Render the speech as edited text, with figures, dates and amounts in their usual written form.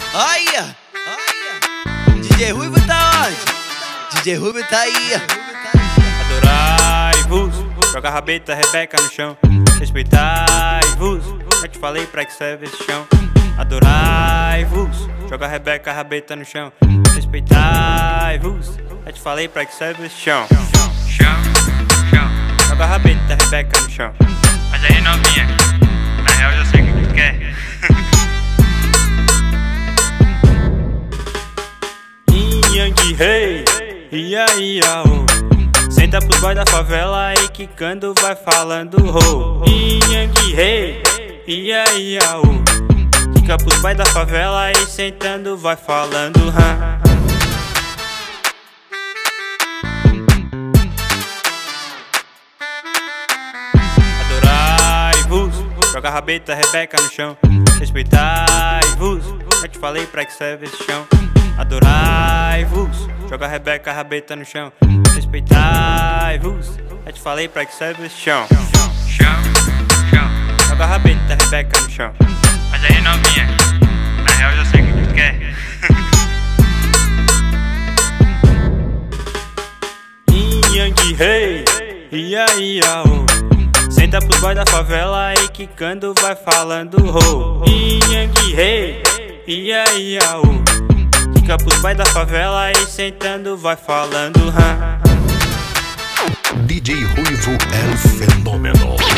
Olha, DJ Ruivo tá onde? DJ Ruivo tá aí. Adorai-vos, joga a rabeta, Rebeca no chão. Respeitai-vos, já te falei pra que serve esse chão. Adorai-vos, joga a Rebeca, a rabeta no chão. Respeitai-vos, já te falei pra que serve esse chão. Chão, joga a rabeta, Rebeca no chão. Mas aí novinha, na real eu já sei o que tu quer. Yang Rei, ia, senta pros boys da favela e quicando vai falando ho. Yang Rei, ia, quica pros boys da favela e sentando vai falando han. Adorai-vos, joga a rabeta, Rebeca no chão. Respeitai-vos, já te falei pra que serve esse chão. Adorai-vos, joga a Rebeca, a rabeta no chão. Respeitai-vos, já te falei pra que serve esse chão. Joga a rabeta, Rebeca no chão. Mas aí novinha, na real eu já sei o que tu quer. Yang Rei, ia, senta pros boys da favela e quicando vai falando ho. Yang Rei, ia, quica pros boys da favela e sentando vai falando han. DJ Ruivo é o fenômeno.